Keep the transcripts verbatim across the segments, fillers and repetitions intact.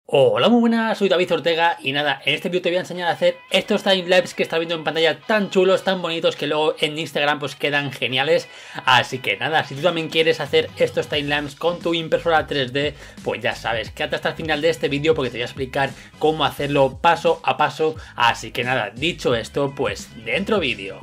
Hola, muy buenas, soy David Ortega y nada, en este vídeo te voy a enseñar a hacer estos timelapse que estás viendo en pantalla tan chulos, tan bonitos, que luego en Instagram pues quedan geniales. Así que nada, si tú también quieres hacer estos timelapse con tu impresora tres D, pues ya sabes, quédate hasta el final de este vídeo porque te voy a explicar cómo hacerlo paso a paso. Así que nada, dicho esto, pues dentro vídeo.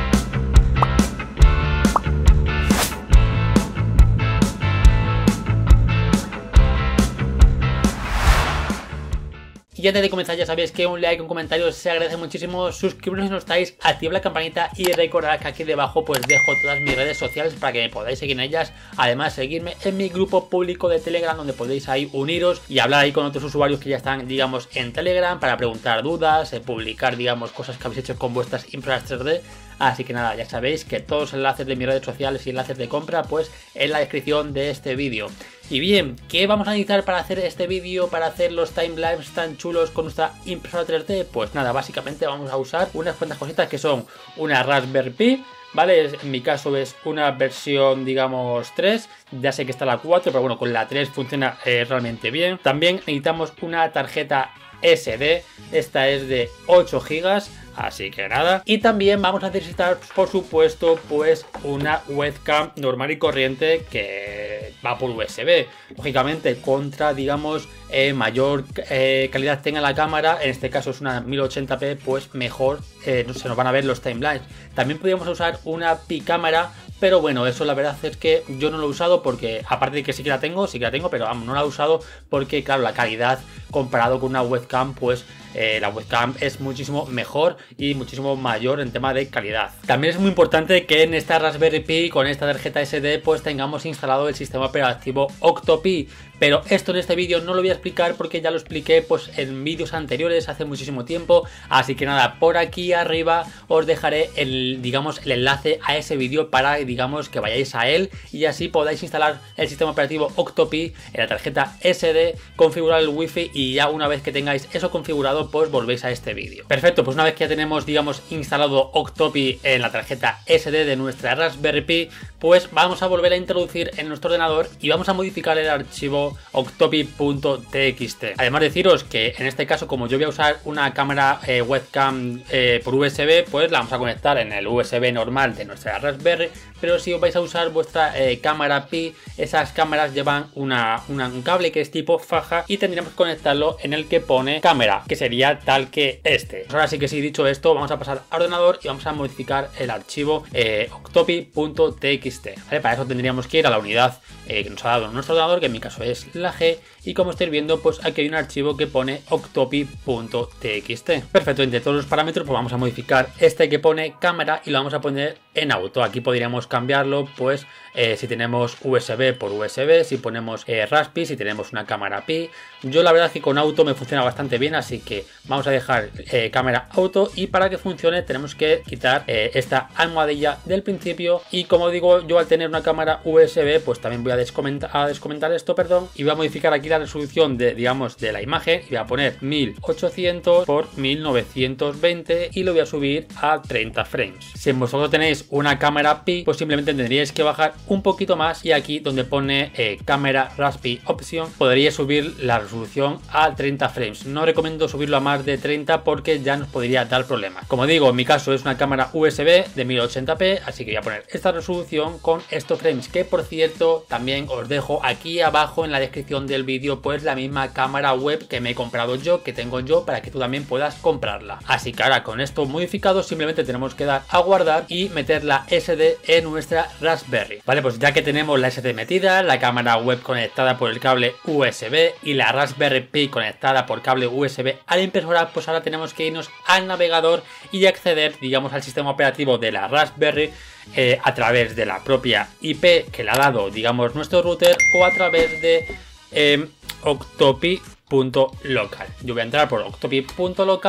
Y antes de comenzar ya sabéis que un like, un comentario se agradece muchísimo, suscribiros si no estáis, activad la campanita y recordad que aquí debajo pues dejo todas mis redes sociales para que me podáis seguir en ellas. Además seguirme en mi grupo público de Telegram donde podéis ahí uniros y hablar ahí con otros usuarios que ya están digamos en Telegram para preguntar dudas, eh, publicar digamos cosas que habéis hecho con vuestras impresoras tres D. Así que nada, ya sabéis que todos los enlaces de mis redes sociales y enlaces de compra pues en la descripción de este vídeo. Y bien, ¿qué vamos a necesitar para hacer este vídeo, para hacer los timelapse tan chulos con nuestra impresora tres D? Pues nada, básicamente vamos a usar unas cuantas cositas que son una Raspberry Pi, ¿vale? En mi caso es una versión, digamos, tres. Ya sé que está la cuatro, pero bueno, con la tres funciona eh, realmente bien. También necesitamos una tarjeta ese de, esta es de ocho gigas. Así que nada, y también vamos a necesitar por supuesto pues una webcam normal y corriente que va por U S B, lógicamente contra digamos eh, mayor eh, calidad tenga la cámara, en este caso es una mil ochenta p, pues mejor eh, se nos van a ver los timelapse. También podríamos usar una Pi cámara, pero bueno, eso la verdad es que yo no lo he usado porque, aparte de que sí que la tengo, sí que la tengo, pero vamos, no la he usado porque claro, la calidad comparado con una webcam pues eh, la webcam es muchísimo mejor y muchísimo mayor en tema de calidad. También es muy importante que en esta Raspberry Pi con esta tarjeta ese de pues tengamos instalado el sistema operativo Octopi, pero esto en este vídeo no lo voy a explicar porque ya lo expliqué pues en vídeos anteriores hace muchísimo tiempo. Así que nada, por aquí arriba os dejaré el digamos el enlace a ese vídeo para digamos que vayáis a él y así podáis instalar el sistema operativo Octopi en la tarjeta ese de, configurar el wifi y ya una vez que tengáis eso configurado pues volvéis a este vídeo. Perfecto, pues una vez que ya tenemos digamos instalado Octopi en la tarjeta ese de de nuestra Raspberry Pi, pues vamos a volver a introducir en nuestro ordenador y vamos a modificar el archivo octopi punto t x t. Además deciros que en este caso, como yo voy a usar una cámara eh, webcam eh, por U S B, pues la vamos a conectar en el U S B normal de nuestra Raspberry, pero si os vais a usar vuestra eh, cámara Pi, esas cámaras llevan una, una, un cable que es tipo faja y tendríamos que conectarlo en el que pone cámara, que sería tal que este. Pues ahora sí que sí, dicho esto, vamos a pasar al ordenador y vamos a modificar el archivo eh, octopi punto t x t. ¿Vale? Para eso tendríamos que ir a la unidad eh, que nos ha dado nuestro ordenador, que en mi caso es la G, y como estáis viendo pues aquí hay un archivo que pone octopi punto t x t. Perfecto, entre todos los parámetros pues vamos a modificar este que pone cámara y lo vamos a poner en auto. Aquí podríamos cambiarlo pues eh, si tenemos U S B por U S B, si ponemos eh, Raspi, si tenemos una cámara Pi. Yo la verdad es que con auto me funciona bastante bien, así que vamos a dejar eh, cámara auto, y para que funcione tenemos que quitar eh, esta almohadilla del principio. Y como digo, yo al tener una cámara U S B pues también voy a descomentar, a descomentar esto, perdón, y voy a modificar aquí la resolución de digamos de la imagen y voy a poner mil ochocientos por mil novecientos veinte y lo voy a subir a treinta frames. Si vosotros tenéis una cámara Pi pues simplemente tendríais que bajar un poquito más y aquí donde pone eh, cámara Raspi Option podríais subir la resolución a treinta frames. No recomiendo subirlo a más de treinta porque ya nos podría dar problemas. Como digo, en mi caso es una cámara U S B de mil ochenta p, así que voy a poner esta resolución con estos frames, que por cierto también os dejo aquí abajo en la descripción del vídeo pues la misma cámara web que me he comprado yo, que tengo yo, para que tú también puedas comprarla. Así que ahora con esto modificado simplemente tenemos que dar a guardar y meter la ese de en nuestra Raspberry. Vale, pues ya que tenemos la ese de metida, la cámara web conectada por el cable U S B y la Raspberry Pi conectada por cable U S B a la impresora, pues ahora tenemos que irnos al navegador y acceder digamos al sistema operativo de la Raspberry eh, a través de la propia I P que le ha dado digamos nuestro router o a través de eh, octopi punto local. Yo voy a entrar por octopi punto local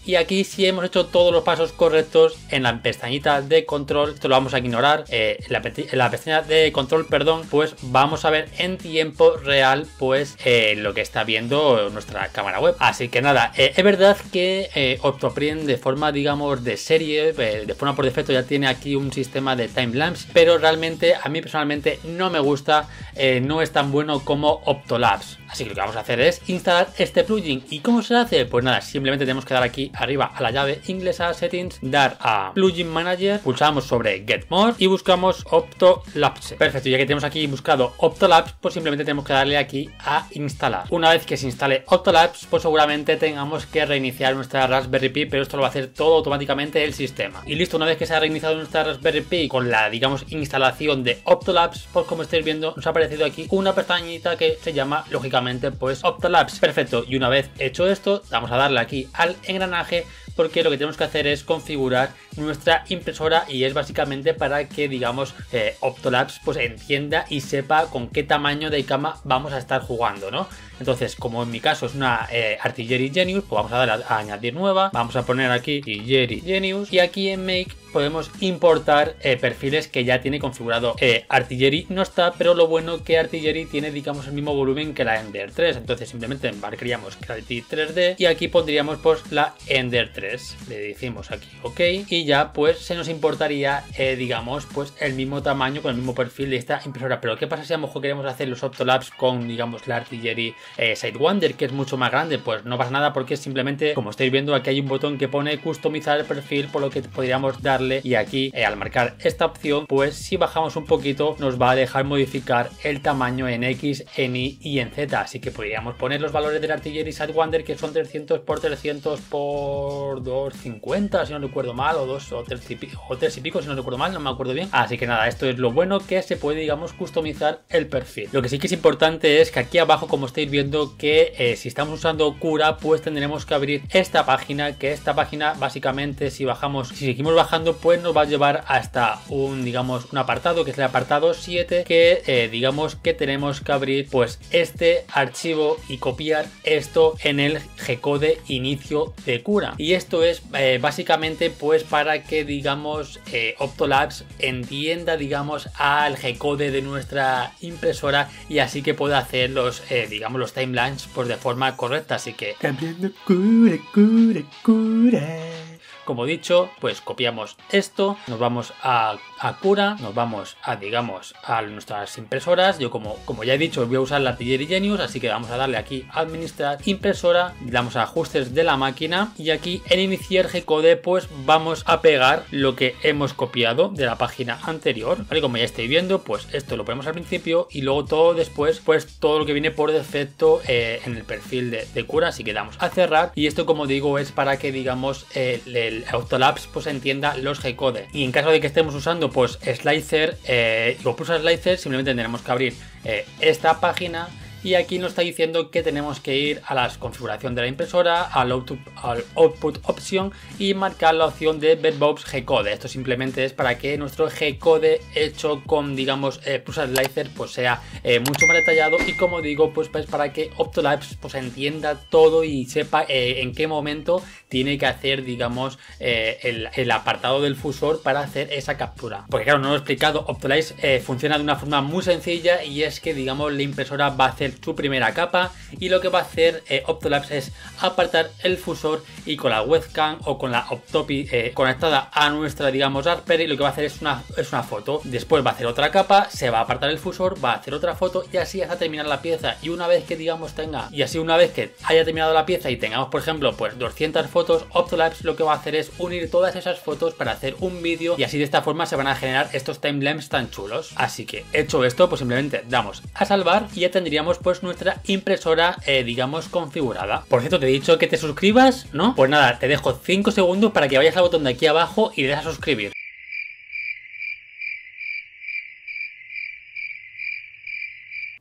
y aquí si hemos hecho todos los pasos correctos en la pestañita de control, esto lo vamos a ignorar, eh, en, la, en la pestaña de control, perdón, pues vamos a ver en tiempo real pues eh, lo que está viendo nuestra cámara web. Así que nada, eh, es verdad que eh, Octoprint de forma digamos de serie, eh, de forma por defecto ya tiene aquí un sistema de timelapse, pero realmente a mí personalmente no me gusta, eh, no es tan bueno como Octolapse. Así que lo que vamos a hacer es instalar este plugin. ¿Y cómo se hace? Pues nada, simplemente tenemos que dar aquí arriba a la llave inglesa Settings, dar a Plugin Manager, pulsamos sobre Get More y buscamos Octolapse. Perfecto, ya que tenemos aquí buscado Octolapse, pues simplemente tenemos que darle aquí a instalar. Una vez que se instale Octolapse, pues seguramente tengamos que reiniciar nuestra Raspberry Pi, pero esto lo va a hacer todo automáticamente el sistema. Y listo, una vez que se ha reiniciado nuestra Raspberry Pi con la, digamos, instalación de Octolapse, pues como estáis viendo, nos ha aparecido aquí una pestañita que se llama, lógicamente, pues Octolapse. Perfecto, y una vez hecho esto, vamos a darle aquí al engranaje, porque lo que tenemos que hacer es configurar nuestra impresora y es básicamente para que digamos eh, Octolapse pues entienda y sepa con qué tamaño de cama vamos a estar jugando, ¿no? Entonces, como en mi caso es una eh, Artillery Genius, pues vamos a darle a, a añadir nueva, vamos a poner aquí Artillery Genius y aquí en Make podemos importar eh, perfiles que ya tiene configurado. eh, Artillery no está, pero lo bueno que Artillery tiene digamos el mismo volumen que la Ender tres, entonces simplemente marcaríamos Clarity tres D y aquí pondríamos pues la Ender tres, le decimos aquí ok y ya pues se nos importaría eh, digamos pues el mismo tamaño con el mismo perfil de esta impresora. Pero ¿qué pasa si a lo mejor queremos hacer los Octolapse con digamos la Artillery eh, Sidewinder, que es mucho más grande? Pues no pasa nada, porque simplemente, como estáis viendo, aquí hay un botón que pone customizar el perfil, por lo que podríamos darle y aquí eh, al marcar esta opción pues si bajamos un poquito nos va a dejar modificar el tamaño en X, en Y y en Z, así que podríamos poner los valores del Artillery Sidewinder, que son trescientos por trescientos por doscientos cincuenta si no recuerdo mal, o dos o tres y pico, o tres y pico si no recuerdo mal, no me acuerdo bien. Así que nada, esto es lo bueno, que se puede digamos customizar el perfil. Lo que sí que es importante es que aquí abajo, como estáis viendo, que eh, si estamos usando Cura pues tendremos que abrir esta página, que esta página básicamente si bajamos, si seguimos bajando pues nos va a llevar hasta un digamos un apartado que es el apartado siete, que eh, digamos que tenemos que abrir pues este archivo y copiar esto en el G-code inicio de Cura. Y esto es eh, básicamente pues para que digamos eh, Octolapse entienda digamos al G-code de nuestra impresora y así que pueda hacer los eh, digamos los timelines pues de forma correcta. Así que cambiando Cura, Cura, Cura. Como dicho, pues copiamos esto, nos vamos a, a Cura, nos vamos a, digamos, a nuestras impresoras. Yo como, como ya he dicho, voy a usar la Artillery Genius, así que vamos a darle aquí a administrar impresora, damos a ajustes de la máquina y aquí en iniciar G-code pues vamos a pegar lo que hemos copiado de la página anterior, ¿vale? Como ya estáis viendo, pues esto lo ponemos al principio y luego todo después, pues todo lo que viene por defecto eh, en el perfil de, de Cura, así que damos a cerrar y esto, como digo, es para que digamos eh, el Octolapse pues entienda los G-code. Y en caso de que estemos usando pues Slicer eh, o Pulsar Slicer, simplemente tendremos que abrir eh, esta página y aquí nos está diciendo que tenemos que ir a la configuración de la impresora, al output, al output option y marcar la opción de Bedbox G-code. Esto simplemente es para que nuestro G-code hecho con digamos eh, Pulsar Slicer pues sea eh, mucho más detallado y, como digo, pues, pues para que Octolapse pues entienda todo y sepa eh, en qué momento tiene que hacer digamos eh, el, el apartado del fusor para hacer esa captura. Porque claro, no lo he explicado, Octolapse eh, funciona de una forma muy sencilla y es que digamos la impresora va a hacer su primera capa y lo que va a hacer eh, Octolapse es apartar el fusor y con la webcam o con la Octopi eh, conectada a nuestra digamos Raspberry, lo que va a hacer es una, es una foto. Después va a hacer otra capa, se va a apartar el fusor, va a hacer otra foto y así hasta terminar la pieza. Y una vez que digamos tenga, y así una vez que haya terminado la pieza y tengamos por ejemplo pues doscientas fotos, Octolapse lo que va a hacer es unir todas esas fotos para hacer un vídeo y así de esta forma se van a generar estos timelapses tan chulos. Así que hecho esto pues simplemente damos a salvar y ya tendríamos pues nuestra impresora eh, digamos configurada. Por cierto, te he dicho que te suscribas, ¿no? Pues nada, te dejo cinco segundos para que vayas al botón de aquí abajo y le des a suscribir. ¿Ya?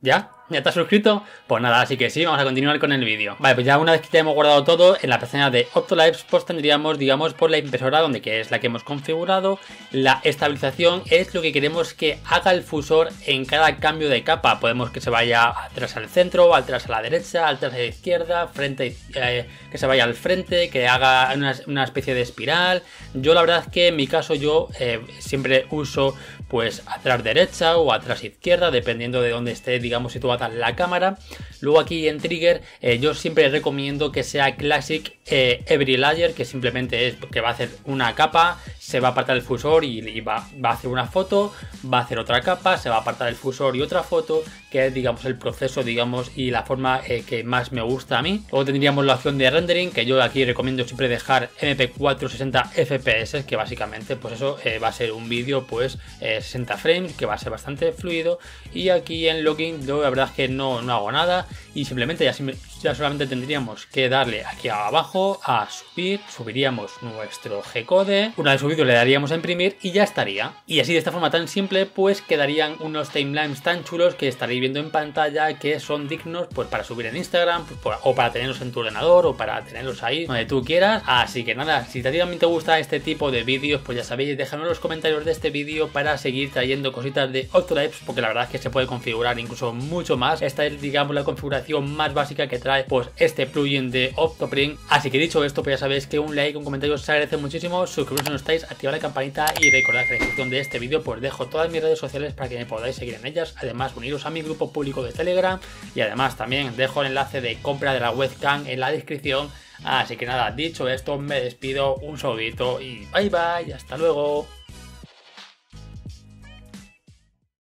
¿Ya te has suscrito? Pues nada, así que sí, vamos a continuar con el vídeo. Vale, pues ya una vez que ya hemos guardado todo, en la pestaña de Optolabs pues tendríamos, digamos, por la impresora, donde que es la que hemos configurado. La estabilización es lo que queremos que haga el fusor en cada cambio de capa. Podemos que se vaya atrás al centro, atrás a la derecha, atrás a la izquierda, frente, eh, que se vaya al frente, que haga una, una especie de espiral. Yo la verdad es que en mi caso yo eh, siempre uso pues atrás derecha o atrás izquierda, dependiendo de dónde esté, digamos, situada la cámara. Luego aquí en Trigger eh, yo siempre recomiendo que sea Classic eh, Every Layer, que simplemente es que va a hacer una capa, se va a apartar el fusor y, y va, va a hacer una foto, va a hacer otra capa, se va a apartar el fusor y otra foto, que es, digamos, el proceso, digamos, y la forma eh, que más me gusta a mí. Luego tendríamos la opción de rendering, que yo aquí recomiendo siempre dejar M P cuatro sesenta F P S, que básicamente pues eso eh, va a ser un vídeo pues eh, sesenta frames, que va a ser bastante fluido. Y aquí en login yo la verdad es que no, no hago nada y simplemente ya, ya solamente tendríamos que darle aquí abajo a subir, subiríamos nuestro G-code, una vez subido le daríamos a imprimir y ya estaría. Y así de esta forma tan simple pues quedarían unos timelines tan chulos que estaréis viendo en pantalla, que son dignos pues para subir en Instagram pues, por, o para tenerlos en tu ordenador o para tenerlos ahí donde tú quieras. Así que nada, si también te gusta este tipo de vídeos pues ya sabéis, dejadme en los comentarios de este vídeo para seguir trayendo cositas de Optolabs, porque la verdad es que se puede configurar incluso mucho más. Esta es, digamos, la configuración más básica que trae pues este plugin de Optoprint. Así que dicho esto, pues ya sabéis que un like, un comentario se agradece muchísimo. Suscribiros si no estáis, activad la campanita y recordad que en la descripción de este vídeo pues dejo todas mis redes sociales para que me podáis seguir en ellas. Además, uniros a mi grupo público de Telegram y además también dejo el enlace de compra de la webcam en la descripción. Así que nada, dicho esto, me despido, un saludito y bye bye, hasta luego.